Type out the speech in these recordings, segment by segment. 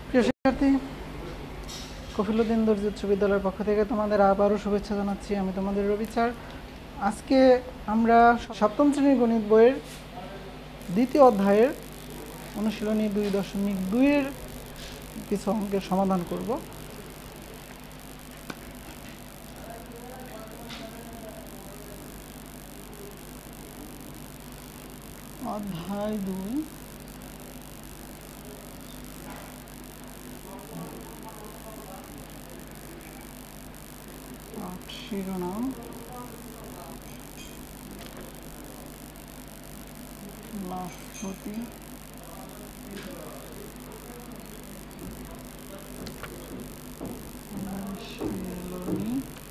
প্রিয় শিক্ষার্থী, কফিলুদ্দিন দর্জি উচ্চ বিদ্যালয়ের পক্ষ থেকে তোমাদের আবারও শুভেচ্ছা জানাচ্ছি। আমি তোমাদের রবি স্যার। আজকে আমরা সপ্তম শ্রেণীর গণিত বইয়ের দ্বিতীয় অধ্যায়ের অনুশীলনী 2.2 কিছু অঙ্কের সমাধান করব। অধ্যায় 2, শিরোনাম লাভ ক্ষতি, অনুশীলনী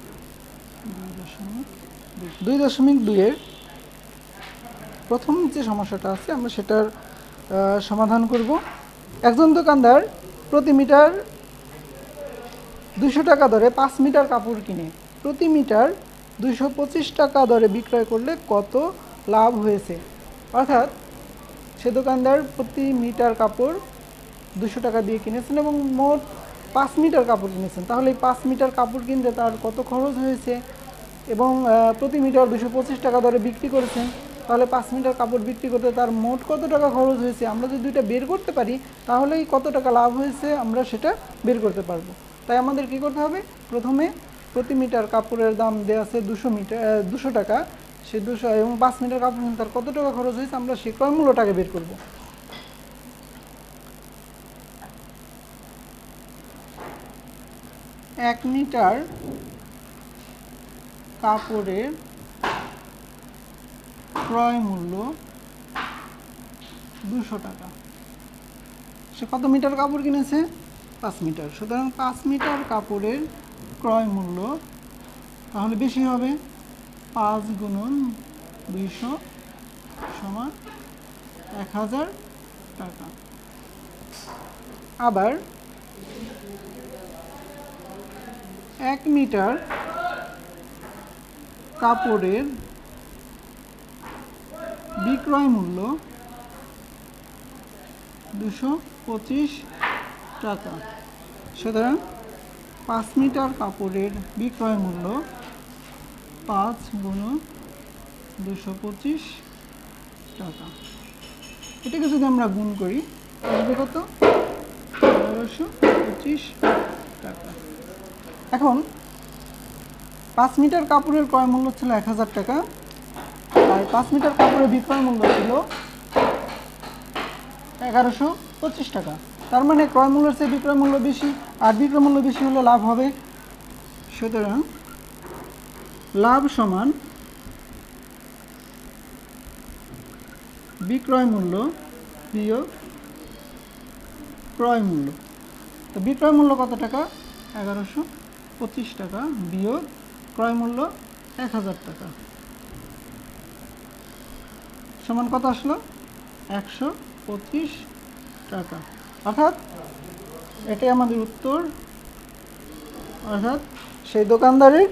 2.2 প্রথম যে সমস্যাটা আছে আমরা সেটার সমাধান করব। একজন দোকানদার প্রতি মিটার 200 টাকা দরে 5 মিটার কাপড় কিনে প্রতি মিটার 225 টাকা দরে বিক্রয় করলে কত লাভ হয়েছে? অর্থাৎ সে দোকানদার প্রতি মিটার কাপড় 200 টাকা দিয়ে কিনেছেন এবং মোট 5 মিটার কাপড় কিনেছেন। তাহলে এই 5 মিটার কাপড় কিনতে তার কত খরচ হয়েছে এবং প্রতি মিটার 225 টাকা দরে বিক্রি করেছেন। তাহলে 5 মিটার কাপড় বিক্রি করতে তার মোট কত টাকা খরচ হয়েছে আমরা যদি দুইটা বের করতে পারি তাহলেই কত টাকা লাভ হয়েছে আমরা সেটা বের করতে পারবো। তাই আমাদের কি করতে হবে? প্রথমে প্রতি মিটার কাপড়ের দাম দেওয়া আছে 200 টাকা, সে 200 এবং 5 মিটার কাপড় কিনতে তার কত টাকা খরচ হয়েছে আমরা সেই ক্রয় মূল্যটাকে বের করব। এক মিটার কাপড়ের ক্রয় মূল্য 200 টাকা। সে কত মিটার কাপড় কিনেছে? 5 মিটার। সুতরাং 5 মিটার কাপড়ের ক্রয় মূল্য তাহলে বেশি হবে, 5 গুণন 200 সমান 1000 টাকা। আবার 1 মিটার কাপড়ের বিক্রয় মূল্য 225 টাকা। সুতরাং 5 মিটার কাপড়ের বিক্রয় মূল্য 5 গুণন 225 টাকা। এটাকে যদি আমরা গুণ করি আসবে কত? 1125 টাকা। এখন 5 মিটার কাপড়ের ক্রয় মূল্য ছিল 1000 টাকা আর 5 মিটার কাপড়ের বিক্রয় মূল্য ছিল 1125 টাকা। তার মানে ক্রয় মূল্যের চেয়ে বিক্রয় মূল্য বেশি, আর বিক্রয় মূল্য বেশি হলে লাভ হবে। সুতরাং লাভ সমান বিক্রয় মূল্য বিয়োগ ক্রয় মূল্য। তো বিক্রয় মূল্য কত টাকা? 1125 টাকা বিয়োগ ক্রয় মূল্য 1000 টাকা সমান কত আসলো? 125 টাকা। অর্থাৎ এটাই আমাদের উত্তর। অর্থাৎ সেই দোকানদারের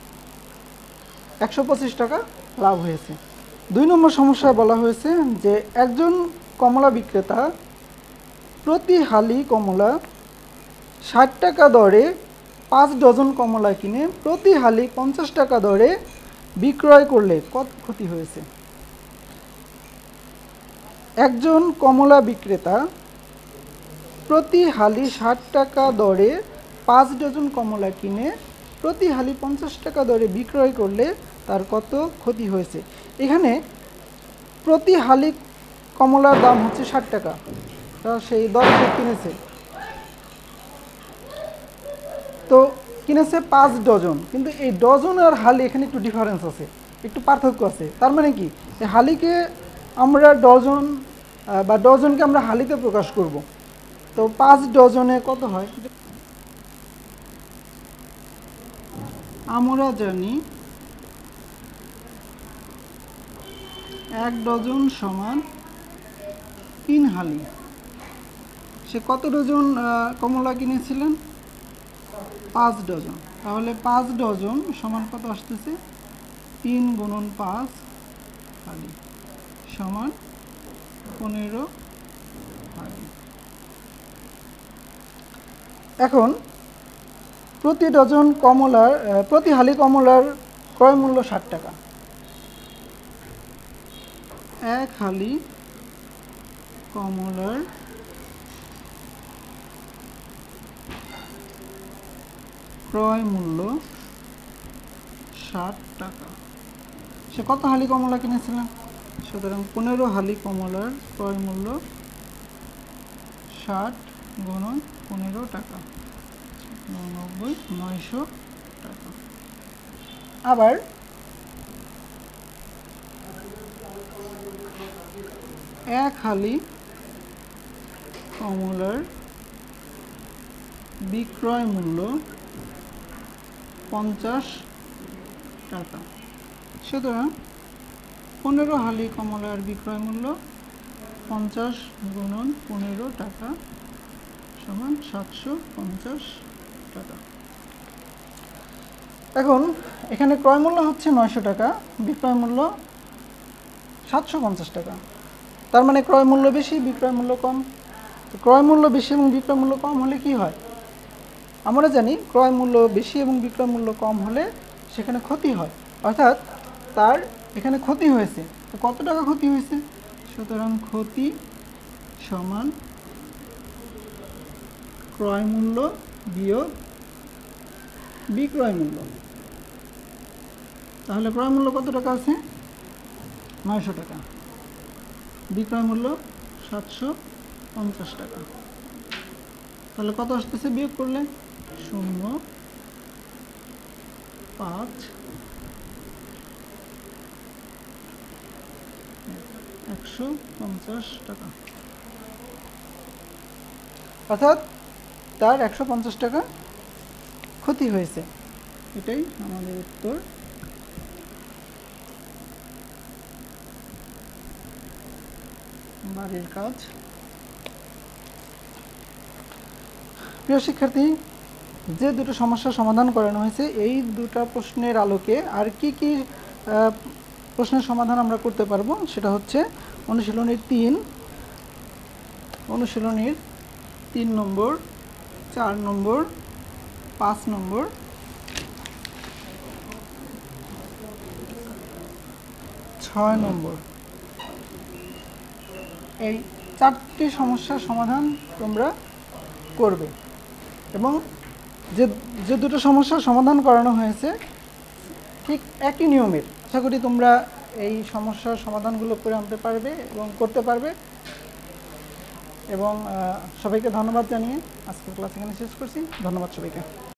125 টাকা লাভ হয়েছে। 2 নম্বর সমস্যায় বলা হয়েছে যে একজন কমলা বিক্রেতা প্রতি হালি কমলা 60 টাকা দরে 5 ডজন কমলা কিনে প্রতি হালি 50 টাকা দরে বিক্রয় করলে কত ক্ষতি হয়েছে? একজন কমলা বিক্রেতা প্রতি হালি 60 টাকা দরে 5 ডজন কমলা কিনে প্রতি হালি 50 টাকা দরে বিক্রয় করলে তার কত ক্ষতি হয়েছে? এখানে প্রতি হালি কমলার দাম হচ্ছে 60 টাকা, তা সেই দরে কিনেছে, তো কিনেছে 5 ডজন, কিন্তু এই ডজন আর হালি এখানে একটু ডিফারেন্স আছে, একটু পার্থক্য আছে। তার মানে কি এই হালিকে আমরা ডজন বা ডজনকে আমরা হালিতে প্রকাশ করব। তো 5 ডজনে কত হয়? আমরা জানি 1 ডজন সমান 3 হালি। সে কত ডজন কমলা কিনেছিলেন? 5 ডজন। তাহলে 5 ডজন সমান কত আসতেছে? 3 গুণন 5 হালি সমান 15 হালি। এখন প্রতি ডজন কমলার প্রতি হালি কমলার ক্রয় মূল্য 60 টাকা। এক হালি কমলার ক্রয় মূল্য 60 টাকা। সে কত হালি কমলা কিনেছিলেন? সুতরাং 15 হালি কমলার ক্রয় মূল্য 60 গুণন 15 টাকা, 90, 900 টাকা। আবার এক হালি কমলার বিক্রয় মূল্য 50 টাকা। সুতরাং 15 হালি কমলার বিক্রয় মূল্য 50 গুণন 15 টাকা সমান 750 টাকা। এখন এখানে ক্রয় মূল্য হচ্ছে 900 টাকা, বিক্রয় মূল্য 750 টাকা। তার মানে ক্রয় মূল্য বেশি, বিক্রয় মূল্য কম। তো ক্রয় মূল্য বেশি এবং বিক্রয় মূল্য কম হলে কি হয়? আমরা জানি ক্রয় মূল্য বেশি এবং বিক্রয় মূল্য কম হলে সেখানে ক্ষতি হয়, অর্থাৎ তার এখানে ক্ষতি হয়েছে। তো কত টাকা ক্ষতি হয়েছে? সুতরাং ক্ষতি সমান ক্রয় মূল্য বিয়োগ বিক্রয় মূল্য। তাহলে ক্রয় মূল্য কত টাকা আছে? 900 টাকা। বিক্রয় মূল্য 750 টাকা। তাহলে কত আসতেছে বিয়োগ করলে? 0, 5, 150 টাকা। অর্থাৎ তার 150 টাকা ক্ষতি হয়েছে। এটাই আমাদের উত্তর। বাড়ির কাজ। প্রিয় শিক্ষার্থী, যে দুটো সমস্যার সমাধান করানো হয়েছে এই দুটো প্রশ্নের আলোকে আর কি কি প্রশ্নের সমাধান আমরা করতে পারবো সেটা হচ্ছে অনুশীলনীর 3 নম্বর, 4 নম্বর, 5 নম্বর, 6 নম্বর। এই 4টি সমস্যার সমাধান তোমরা করবে এবং যে দুটো সমস্যার সমাধান করানো হয়েছে ঠিক একই নিয়মের। আশা করি তোমরা এই সমস্যার সমাধানগুলো করে আনতে পারবে এবং করতে পারবে। এবং সবাইকে ধন্যবাদ জানিয়ে আজকের ক্লাস এখানে শেষ করছি। ধন্যবাদ সবাইকে।